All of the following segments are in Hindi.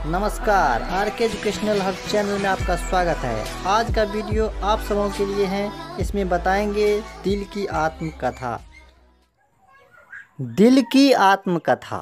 नमस्कार, आर के एजुकेशनल हब चैनल में आपका स्वागत है। आज का वीडियो आप सबों के लिए है। इसमें बताएंगे दिल की आत्मकथा। दिल की आत्मकथा।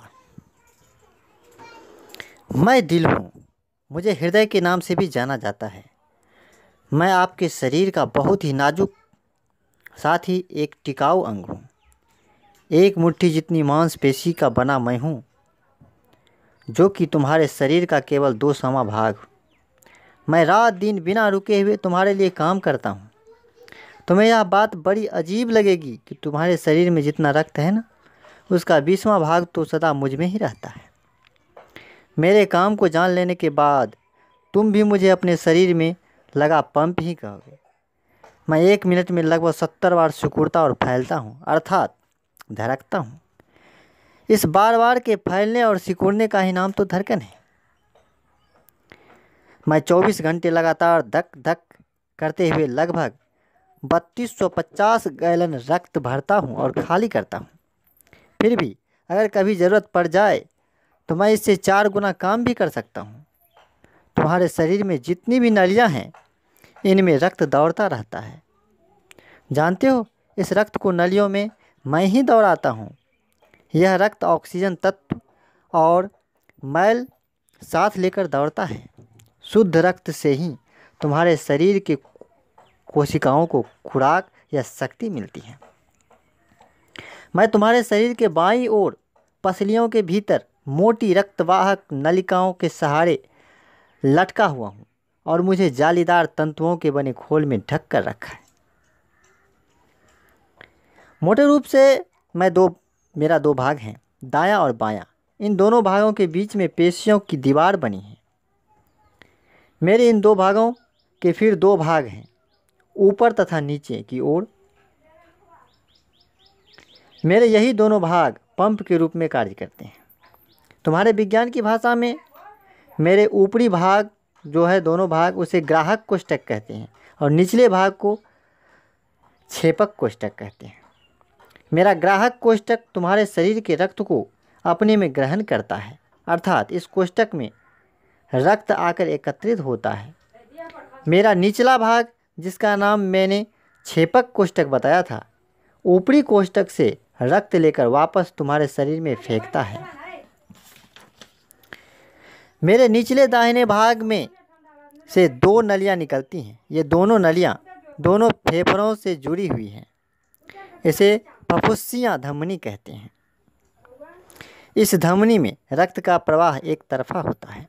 मैं दिल हूँ, मुझे हृदय के नाम से भी जाना जाता है। मैं आपके शरीर का बहुत ही नाजुक साथ ही एक टिकाऊ अंग हूँ। एक मुट्ठी जितनी मांसपेशी का बना मैं हूँ, जो कि तुम्हारे शरीर का केवल 2वां भाग। मैं रात दिन बिना रुके हुए तुम्हारे लिए काम करता हूँ। तुम्हें यह बात बड़ी अजीब लगेगी कि तुम्हारे शरीर में जितना रक्त है ना, उसका 20वां भाग तो सदा मुझ में ही रहता है। मेरे काम को जान लेने के बाद तुम भी मुझे अपने शरीर में लगा पंप ही कहोगे। मैं 1 मिनट में लगभग 70 बार सिकुड़ता और फैलता हूँ, अर्थात धड़कता हूँ। इस बार बार के फैलने और सिकुड़ने का ही नाम तो धड़कन है। मैं 24 घंटे लगातार धक धक करते हुए लगभग 3250 गैलन रक्त भरता हूँ और खाली करता हूँ। फिर भी अगर कभी ज़रूरत पड़ जाए तो मैं इससे 4 गुना काम भी कर सकता हूँ। तुम्हारे शरीर में जितनी भी नलियाँ हैं, इनमें रक्त दौड़ता रहता है। जानते हो, इस रक्त को नलियों में मैं ही दौड़ाता हूँ। यह रक्त ऑक्सीजन तत्व और मैल साथ लेकर दौड़ता है। शुद्ध रक्त से ही तुम्हारे शरीर के कोशिकाओं को खुराक या शक्ति मिलती है। मैं तुम्हारे शरीर के बाईं ओर पसलियों के भीतर मोटी रक्तवाहक नलिकाओं के सहारे लटका हुआ हूँ और मुझे जालीदार तंतुओं के बने खोल में ढक कर रखा है। मोटे रूप से मेरा 2 भाग हैं, दायां और बायां। इन दोनों भागों के बीच में पेशियों की दीवार बनी है। मेरे इन 2 भागों के फिर 2 भाग हैं, ऊपर तथा नीचे की ओर। मेरे यही दोनों भाग पंप के रूप में कार्य करते हैं। तुम्हारे विज्ञान की भाषा में मेरे ऊपरी भाग जो है, दोनों भाग, उसे ग्राहक कोष्ठक कहते हैं और निचले भाग को क्षेपक कोष्ठक कहते हैं। मेरा ग्राहक कोष्ठक तुम्हारे शरीर के रक्त को अपने में ग्रहण करता है, अर्थात इस कोष्ठक में रक्त आकर एकत्रित होता है। मेरा निचला भाग, जिसका नाम मैंने क्षेपक कोष्ठक बताया था, ऊपरी कोष्ठक से रक्त लेकर वापस तुम्हारे शरीर में फेंकता है। मेरे निचले दाहिने भाग में से 2 नलियाँ निकलती हैं। ये दोनों नलियाँ दोनों फेफड़ों से जुड़ी हुई हैं। इसे फुफ्फुसियाँ धमनी कहते हैं। इस धमनी में रक्त का प्रवाह एक तरफा होता है।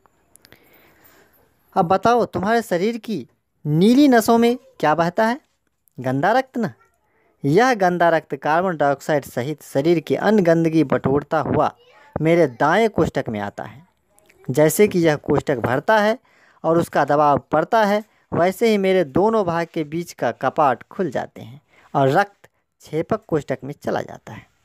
अब बताओ, तुम्हारे शरीर की नीली नसों में क्या बहता है? गंदा रक्त ना। यह गंदा रक्त कार्बन डाइऑक्साइड सहित शरीर की अन्य गंदगी बटोरता हुआ मेरे दाएं कोष्ठक में आता है। जैसे कि यह कोष्ठक भरता है और उसका दबाव पड़ता है, वैसे ही मेरे दोनों भाग के बीच का कपाट खुल जाते हैं और रक्त क्षेपक कोष्ठक में चला जाता है।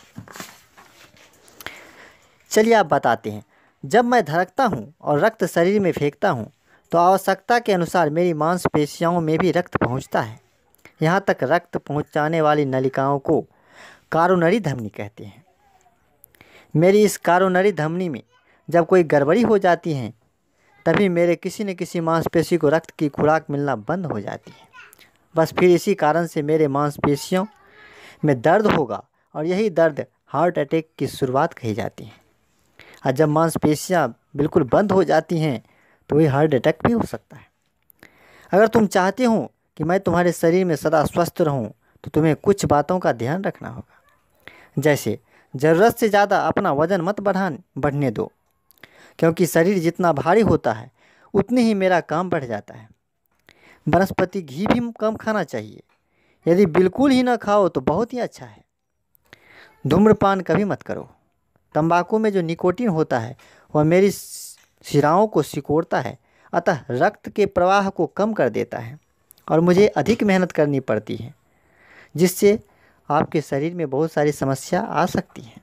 चलिए आप बताते हैं, जब मैं धड़कता हूँ और रक्त शरीर में फेंकता हूँ तो आवश्यकता के अनुसार मेरी मांसपेशियों में भी रक्त पहुँचता है। यहाँ तक रक्त पहुँचाने वाली नलिकाओं को कारोनरी धमनी कहते हैं। मेरी इस कारोनरी धमनी में जब कोई गड़बड़ी हो जाती है, तभी मेरे किसी न किसी मांसपेशी को रक्त की खुराक मिलना बंद हो जाती है। बस फिर इसी कारण से मेरे मांसपेशियों में दर्द होगा और यही दर्द हार्ट अटैक की शुरुआत कही जाती है। और जब मांसपेशियां बिल्कुल बंद हो जाती हैं तो वही हार्ट अटैक भी हो सकता है। अगर तुम चाहते हो कि मैं तुम्हारे शरीर में सदा स्वस्थ रहूं, तो तुम्हें कुछ बातों का ध्यान रखना होगा। जैसे, ज़रूरत से ज़्यादा अपना वज़न मत बढ़ने दो, क्योंकि शरीर जितना भारी होता है उतनी ही मेरा काम बढ़ जाता है। वनस्पति घी भी कम खाना चाहिए। यदि बिल्कुल ही ना खाओ तो बहुत ही अच्छा है। धूम्रपान कभी मत करो। तंबाकू में जो निकोटीन होता है वह मेरी शिराओं को सिकोड़ता है, अतः रक्त के प्रवाह को कम कर देता है और मुझे अधिक मेहनत करनी पड़ती है, जिससे आपके शरीर में बहुत सारी समस्या आ सकती हैं।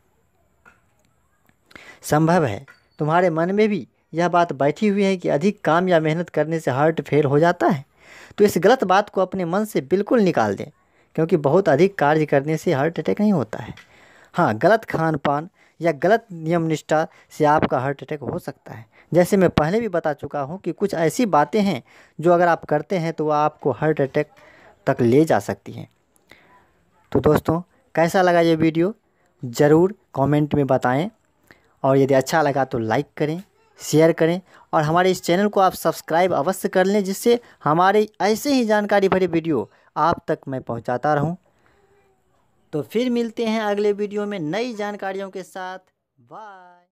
संभव है तुम्हारे मन में भी यह बात बैठी हुई है कि अधिक काम या मेहनत करने से हार्ट फेल हो जाता है। तो इस गलत बात को अपने मन से बिल्कुल निकाल दें, क्योंकि बहुत अधिक कार्य करने से हार्ट अटैक नहीं होता है। हाँ, गलत खान पान या गलत नियम निष्ठा से आपका हार्ट अटैक हो सकता है। जैसे मैं पहले भी बता चुका हूँ कि कुछ ऐसी बातें हैं जो अगर आप करते हैं तो वह आपको हार्ट अटैक तक ले जा सकती हैं। तो दोस्तों, कैसा लगा ये वीडियो ज़रूर कमेंट में बताएं, और यदि अच्छा लगा तो लाइक करें, शेयर करें, और हमारे इस चैनल को आप सब्सक्राइब अवश्य कर लें, जिससे हमारे ऐसे ही जानकारी भरे वीडियो आप तक मैं पहुंचाता रहूं। तो फिर मिलते हैं अगले वीडियो में नई जानकारियों के साथ। बाय।